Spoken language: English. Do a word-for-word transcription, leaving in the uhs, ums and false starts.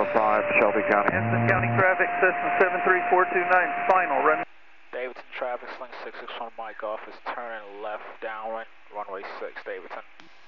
five, Shelby County. Anson County traffic, system seven three four two nine, final, run. Davidson traffic, Sling six six one Mike office, turning left downwind, runway six, Davidson.